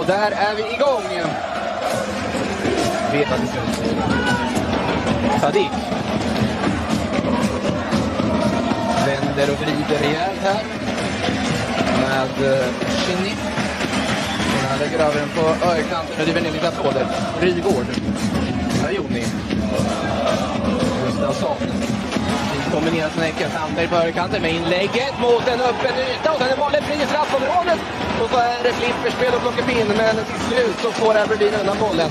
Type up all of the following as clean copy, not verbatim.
Och där är vi igång. Sadik. Vänder och vrider rejält här. Med Shinny. Han lägger över den på högerkanten. Och det är väl en liten applåder. Rygård. Rajoni. Gustafsson. Kombinerat med Näcken. Sandberg på högerkanten med inlägget mot en öppen yta. Och sen är bollen fri i straffområdet. Och så är det flipperspel och plockar in. Men till slut så får Aberdeen undan bollen.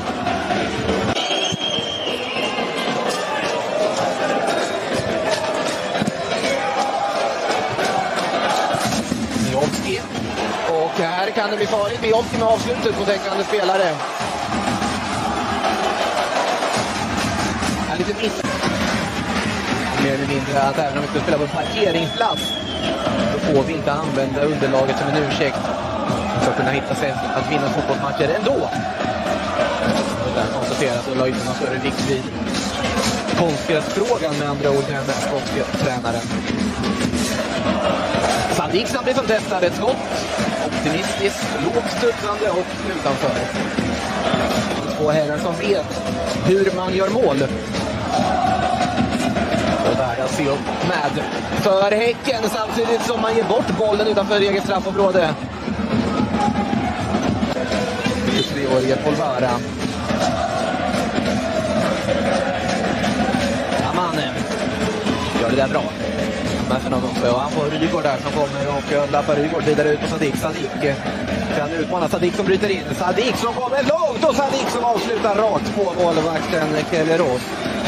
Biowski. Och här kan det bli farligt. Biowski med avslutet på täckande spelare. Lite miss. Mer eller mindre att även om vi ska spela på en parkeringsplats då får vi inte använda underlaget som en ursäkt. Vi ska kunna hitta sätt att vinna fotbollsmatcher ändå. Och där konstateras och la inte någon större vikt vid konstgräsfrågan med andra ord än konstgrästränaren. Sadiksen blir som testar ett skott. Optimistiskt, lågt studsande och utanför. Två herrar som vet hur man gör mål. Och där att se upp med för Häcken samtidigt som man ger bort bollen utanför eget straffområde. 23-årige Polvara. Amane gör det där bra. Och han får Rygård där som kommer och lappar Rygård vidare ut på Sadik. Sadik kan utmana Sadik som bryter in. Sadik som kommer långt och Sadik som avslutar rakt på målvakten Kellerås.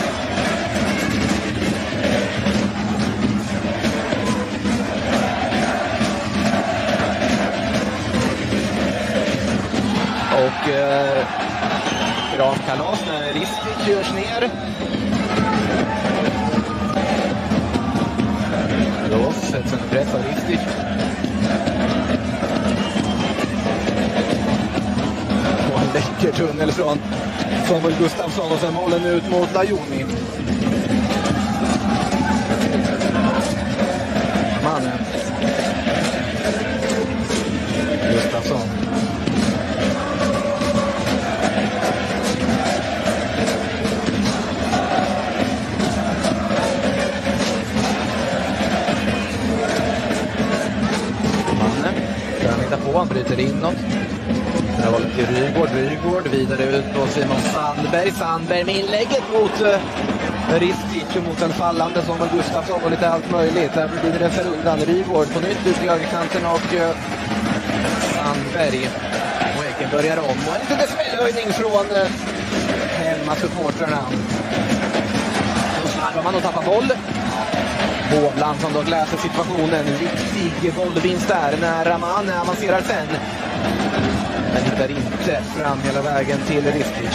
Och ramkalas när Ristic görs ner. Då sätts en press av Ristic. Och en läcker tunnel från Samuel Gustafsson och sen bollen ut mot Lajoni. Mannen. Gustafsson. Han bryter inåt. Det var till Rygård vidare ut på Simon Sandberg med inlägget mot Ristic och mot en fallande som var Gustafsson och lite allt möjligt. Där blir det för undan. Rygård på nytt ut i högerkanten och Sandberg. Och Häcken börjar om. Och en liten smällhöjning från hemmasupportrarna. Då slarvar man och tappar boll. Hovland som dock läser situationen. Viktig bollvinst där när Raman avancerar sen. Men hittar inte fram hela vägen till Ristic.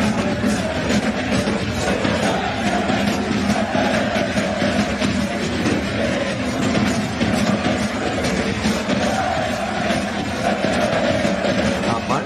Hammar.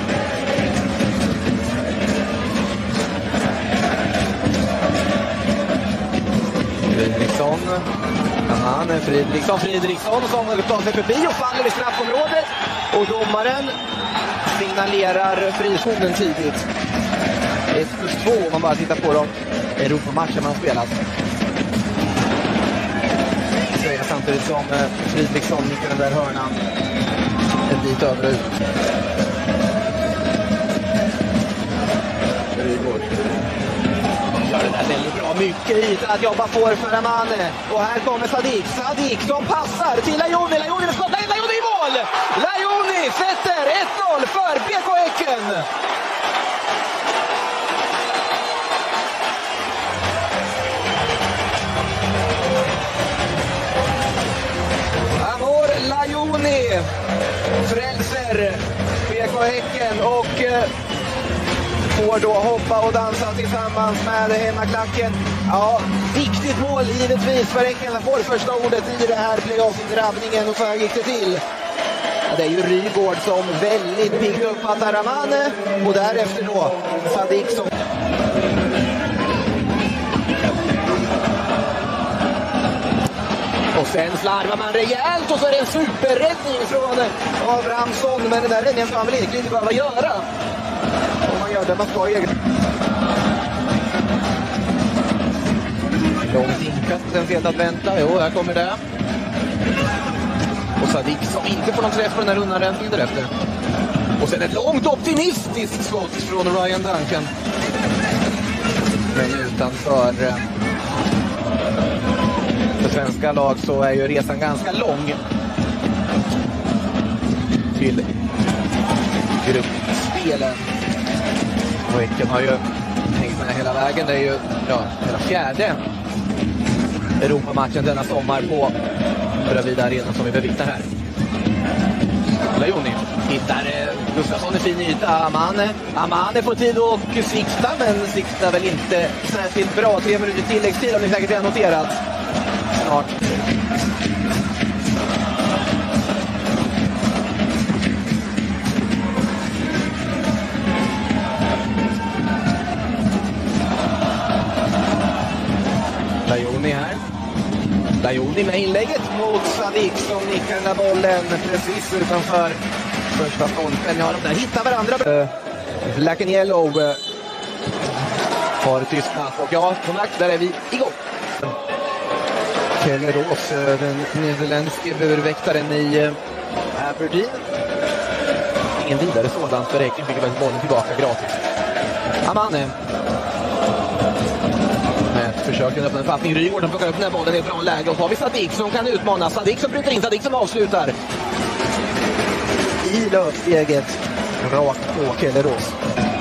Fredriksson. Fredriksson som tar sig förbi och faller i straffområdet. Och domaren signalerar frizonen tidigt. 1+2 om man bara tittar på de Europamatcher man spelat. Samtidigt som Fredriksson nickar den där hörnan en bit över ut. Gör det där väldigt bra. Mycket yta att jobba för Amane. Och här kommer Sadik. Sadik som passar till Lajoni. Lajoni med skott. Lajoni i mål! Lajoni sätter 1-0 för BK Häcken. Amor Lajoni frälser BK Häcken och får då hoppa och dansa tillsammans med hemmaklacken. Ja, viktigt mål givetvis för Häcken. Får första ordet i det här playoff-drabbningen och så här gick det till. Det är ju Rygård som väldigt piggt uppfattar Ramane och därefter då Sadik som... Och Sen slarvar man rejält och så är det en superräddning från Abrahamsson. Men den där räddningen ska man väl egentligen inte behöva göra. Om man gör det, man ska egen. Långt inkast, sen fel att vänta. Jo, här kommer det. Och Sadik som inte får någon träff på den här undanräddningen därefter. Och sen ett långt optimistiskt skott från Ryan Duncan. Men utanför för svenska lag så är ju resan ganska lång till gruppspelen. Och Häcken har ju hängt med hela vägen. Det är ju hela fjärde Europamatchen denna sommar på Bravida Arena som vi bevittnar här. Lajoni hittar Gustafsson i fin yta. Amane får tid att sikta, men siktar väl inte särskilt bra. 3 minuter tilläggstid, om ni säkert redan noterat. Snart. Lajoni här. Lajoni med inlägget mot Sadik som nickar den där bollen precis utanför första stolpen. Ja, de där hittar varandra. Black and Yellow har tystnat. Och ja, kontakt, där är vi igång. Kelly Roos, den nederländske burväktaren i Aberdeen. Ingen vidare sådant för Häcken, fick väl bollen tillbaka gratis. Amane. Med ett försök att öppna en fattning. Rygården plockar upp den här bollen i ett bra läge. Och så har vi Sadik som kan utmana. Sadik som bryter in, Sadik som avslutar. I löpsteget rakt på Kelly Roos.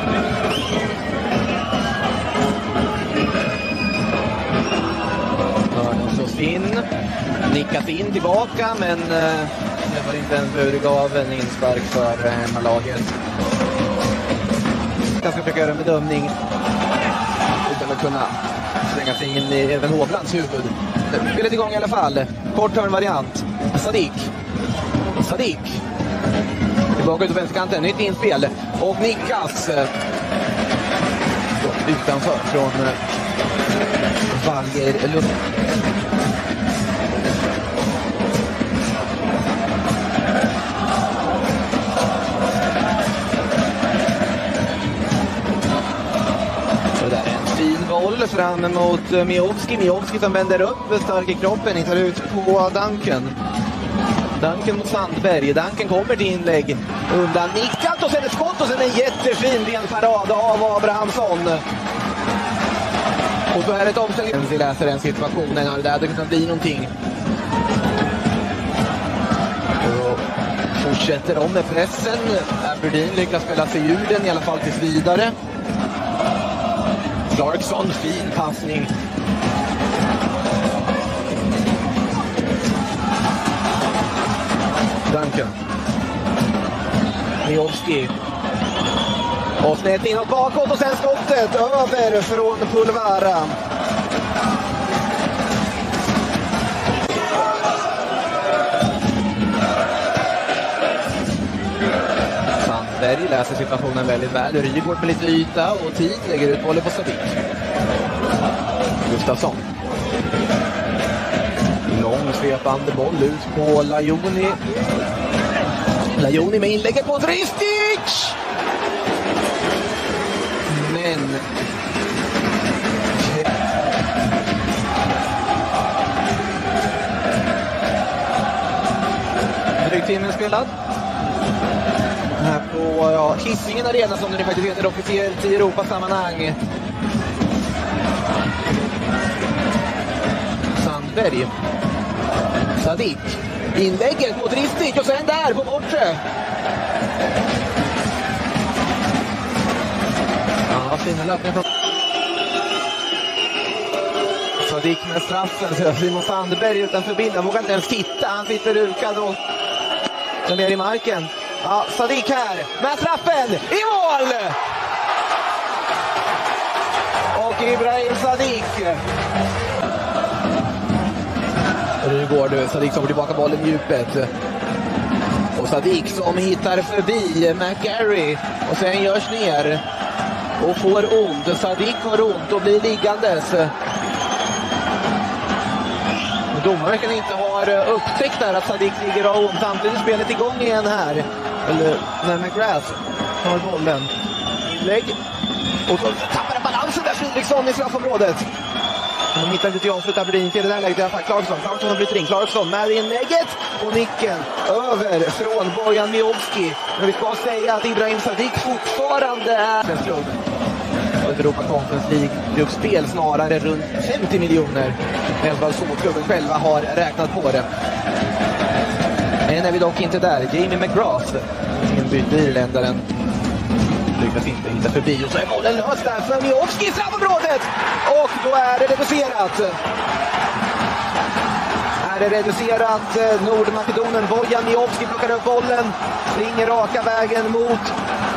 Hörnan slås in. Nickas in tillbaka, men det var inte en burgav en inspark för hemmalaget. Jag ska försöka göra en bedömning utan att kunna slänga sig in i även Hovlands huvud. Spelet igång i alla fall. Kort hörnvariant. Sadik. Tillbaka ut på vänsterkanten. Nytt inspel. Och nickas. Utanför från Valgerlund. Boll fram mot Miovski som vänder upp, stark i kroppen, hittar ut på Duncan mot Sandberg. Duncan kommer till inlägg, undan nickat och sen ett skott och sen en jättefin benparad av Abrahamsson. Och så här ett omställning. Vi läser den situationen, ja, det hade kunnat bli någonting. Och fortsätter om med pressen. Aberdeen lyckas spela sig ur den i alla fall tills vidare. Clarkson, fin passning. Duncan. Miovski. Och snett inåt bakåt och sen skottet över från Pulvara. Sandberg läser situationen väldigt väl. Rygård med lite yta och tid lägger ut bollen på Sadik. Gustafsson. Lång svepande boll ut på Lajoni. Lajoni med inlägget mot Ristic! Men drygt timmen spelad. Här på Hisingen Arena som det faktiskt heter officiellt i Europasammanhang. Sandberg. Sadik. Inlägget mot Ristic och sen där på bortre. Ja, fina löpningar från Sadik med straffen. Så Simon Sandberg utanför bilden. Vågar inte ens titta. Han sitter rukad och ner i marken. Ja, Sadik här med straffen i mål! Och Ibrahim Sadik. Rygård, Sadik som får tillbaka bollen i djupet. Och Sadik som hittar förbi McGarry. Och sen görs ner. Och får ont. Sadik har ont och blir liggandes. Domaren kan inte ha har upptäckt där att Sadik ligger av samtidigt spelet igång igen här. Eller när McGrath har bollen. Lägg. Och så tappar den balansen där Fredriksson i straffområdet. De hittar lite avslutar Brin till det där läget i alla fall. Clarkson har bryter in. Clarkson med inlägget och nicken över från Bojan Miovski. Men vi ska säga att Ibrahim Sadik fortfarande är en klubb. Europa Conference League-gruppspel snarare runt 50 miljoner än vad klubben själva har räknat på det. Men är vi dock inte där. Jamie McGrath, inbyte irländaren, lyckas inte hitta förbi och så är bollen löst där för Miovski i straffområdet och då är det reducerat. Nordmakedonen, Bojan Miovski plockar upp bollen, springer raka vägen mot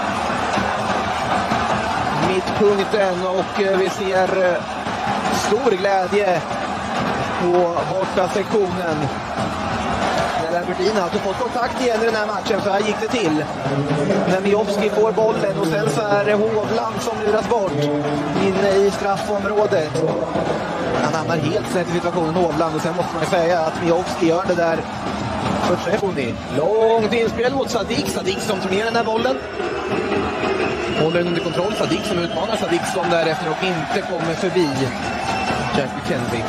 mittpunkten och vi ser stor glädje på borta sektionen. Aberdeen har alltså fått kontakt igen i den här matchen, så här gick det till. När Miovski får bollen och sen så är det Hovland som luras bort inne i straffområdet. Han hamnar helt snett i situationen, Hovland, och sen måste man säga att Miovski gör det där för träffoni. Långt inspel mot Sadik som tar med den här bollen. Håller den under kontroll, Sadik som utmanar Sadik som därefter och inte kommer förbi Jack McKenzie.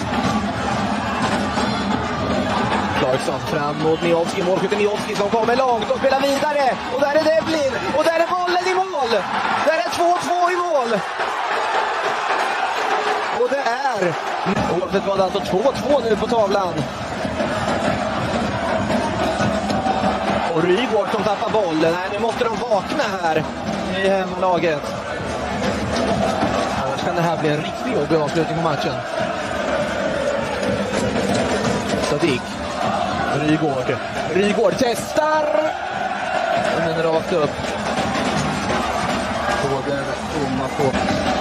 Clarkson fram mot Miovski, målskytten Miovski som kommer långt och spelar vidare. Och där är Devlin, och där är bollen i mål. Där är 2-2 i mål. Och det är, oavsett var det alltså 2-2 nu på tavlan. Och Rygård som tappar bollen. Nej, nu måste de vakna här i hemmalaget. Annars kan det här bli en riktig jobbig avslutning på matchen. Sadik. Rygård testar. Men rakt upp. På den tomma på.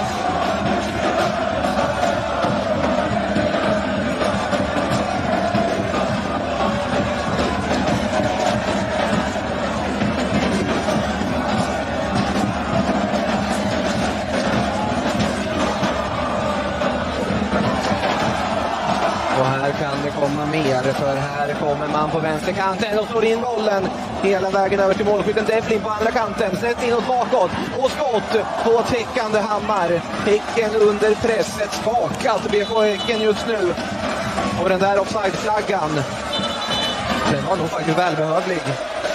Och här kan det komma mer, för här kommer man på vänsterkanten och slår in bollen hela vägen över till målskytten Devlin på andra kanten. Snett inåt bakåt och skott på täckande Hammar. Häcken under press, ett skakat BK Häcken just nu. Och den där offside-flaggan, den var nog faktiskt välbehövlig.